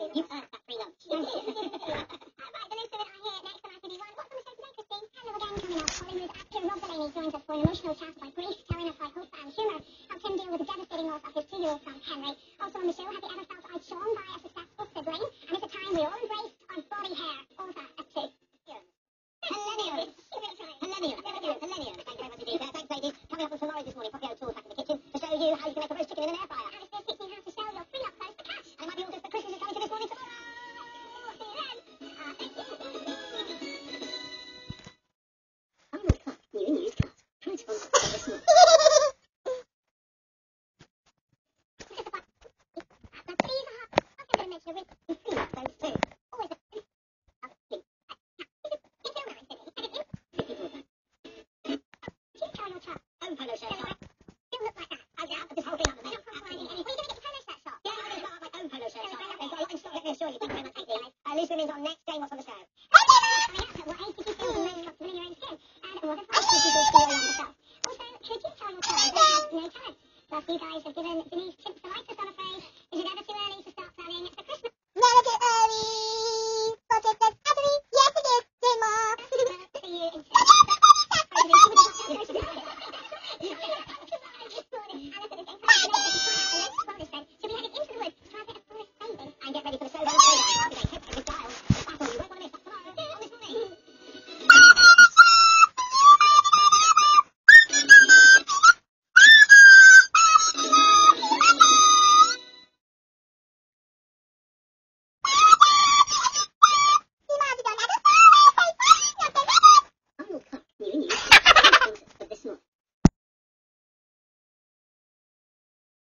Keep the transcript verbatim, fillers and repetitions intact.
You earned that free lunch. Right, the next event I hear next on I C D one. What's on the show today, Christine? Hello again, coming up. Hollywood actor Rob Delaney joins us for an emotional chat about grief, telling us how hope and humour helped him deal with the devastating loss of his two-year-old son, Henry. Also on the show, have you ever felt outshone by a successful sibling? And it's a time we all embraced our body hair. Author at two. Millennials. Millennials. Millennials. Thank you very much indeed. Uh, thanks, ladies. Coming up on tomorrow this morning, Poppy O'Toole's back in the kitchen to show you how you can make a roast chicken in an air fryer. And it's going to teach you how to sell your free up clothes for cash. And it might be all just for Christmas is coming to this morning tomorrow. See you then. Uh, thank you. Arnold Clark, new and used cars. Proud sponsor of this morning. But these are hot. I was going to mention a really free up clothes too. Always a free up clothes. Own polo shirt shop. Still look like that. Oh, yeah, I'll just hold it up. They're not compromising anything. Well, you're going to get your polo shirt shop. Yeah, I'll just got my own polo shirt shop. They've got a lot in stock, let me assure you. Thank you very much, thank you. Uh, Loose Women's on next. Jane, what's on the show? At what age did you feel the most comfortable in your own skin? And what advice did you give to your younger self? Also, could you tell your child they have no talent? Plus, you guys have given Denise